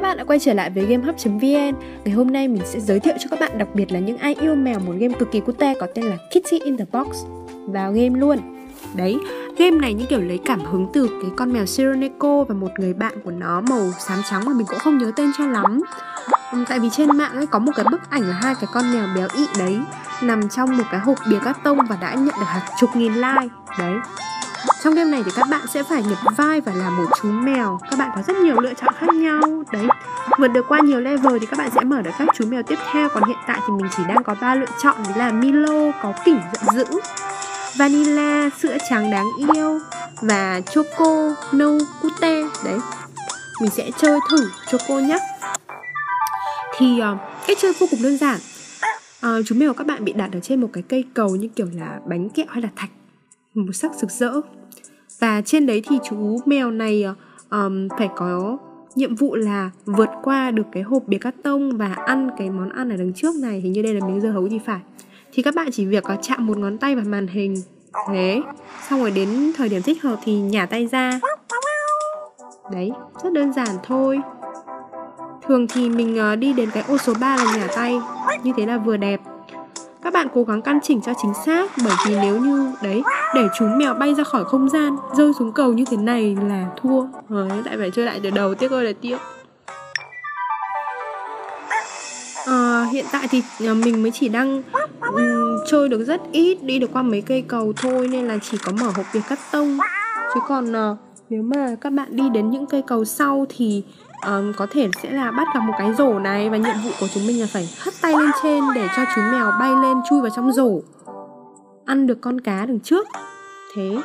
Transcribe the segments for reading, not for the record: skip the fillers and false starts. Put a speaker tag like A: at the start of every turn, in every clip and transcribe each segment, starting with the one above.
A: bạn đã quay trở lại với GameHub.vn. Ngày hôm nay mình sẽ giới thiệu cho các bạn, đặc biệt là những ai yêu mèo, một game cực kỳ cute có tên là Kitty in the Box. Vào game luôn. Đấy, game này như kiểu lấy cảm hứng từ cái con mèo Shironeko và một người bạn của nó màu xám trắng mà mình cũng không nhớ tên cho lắm. Tại vì trên mạng ấy có một cái bức ảnh là hai cái con mèo béo ị đấy nằm trong một cái hộp bìa cát tông và đã nhận được hàng chục nghìn like. Đấy. Trong game này thì các bạn sẽ phải nhập vai và làm một chú mèo. Các bạn có rất nhiều lựa chọn khác nhau. Đấy. Vượt được qua nhiều level thì các bạn sẽ mở được các chú mèo tiếp theo. Còn hiện tại thì mình chỉ đang có 3 lựa chọn. Đấy là Milo, có kỉnh giận dữ, Vanilla, sữa trắng đáng yêu, và Choco, nâu cute. Đấy. Mình sẽ chơi thử Choco nhé. Thì cách chơi vô cùng đơn giản. Chú mèo các bạn bị đặt ở trên một cái cây cầu như kiểu là bánh kẹo hay là thạch, một sắc rực rỡ. Và trên đấy thì chú mèo này phải có nhiệm vụ là vượt qua được cái hộp bìa cát tông và ăn cái món ăn ở đằng trước này. Hình như đây là miếng dưa hấu thì phải. Thì các bạn chỉ việc chạm một ngón tay vào màn hình. Thế, xong rồi đến thời điểm thích hợp thì nhả tay ra. Đấy, rất đơn giản thôi. Thường thì mình đi đến cái ô số 3 là nhả tay. Như thế là vừa đẹp. Các bạn cố gắng căn chỉnh cho chính xác. Bởi vì nếu như đấy, để chú mèo bay ra khỏi không gian, rơi xuống cầu như thế này là thua. Đấy, lại phải chơi lại từ đầu, tiếc ơi là tiếc. Hiện tại thì mình mới chỉ đang chơi được rất ít, đi được qua mấy cây cầu thôi, nên là chỉ có mở hộp bìa cát tông. Chứ còn nếu mà các bạn đi đến những cây cầu sau thì có thể sẽ là bắt gặp một cái rổ này. Và nhiệm vụ của chúng mình là phải hất tay lên trên để cho chú mèo bay lên chui vào trong rổ, ăn được con cá đằng trước. Thế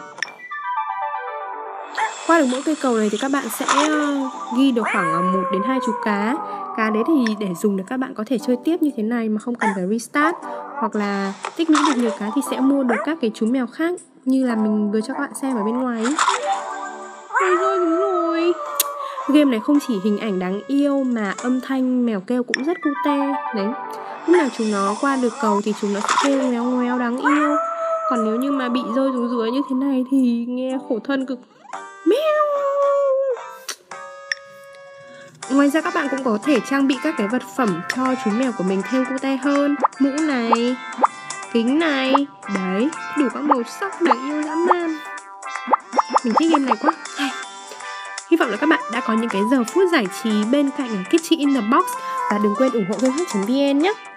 A: qua được mỗi cây cầu này thì các bạn sẽ ghi được khoảng 1 đến 2 chú cá. Cá đấy thì để dùng để các bạn có thể chơi tiếp như thế này mà không cần phải restart. Hoặc là tích lũy được nhiều cá thì sẽ mua được các cái chú mèo khác, như là mình vừa cho các bạn xem ở bên ngoài ấy. Ôi rồi, đúng rồi. Game này không chỉ hình ảnh đáng yêu mà âm thanh mèo kêu cũng rất cute. Đấy, lúc nào chúng nó qua được cầu thì chúng nó sẽ kêu ngoéo ngoéo đáng yêu. Còn nếu như mà bị rơi xuống dưới như thế này thì nghe khổ thân cực. Mèo. Ngoài ra các bạn cũng có thể trang bị các cái vật phẩm cho chú mèo của mình thêm cute hơn. Mũ này, kính này. Đấy, đủ các màu sắc đáng yêu dã man. Mình thích game này quá. Hy vọng là các bạn đã có những cái giờ phút giải trí bên cạnh Kitty in the Box. Và đừng quên ủng hộ GameHub.vn nhé.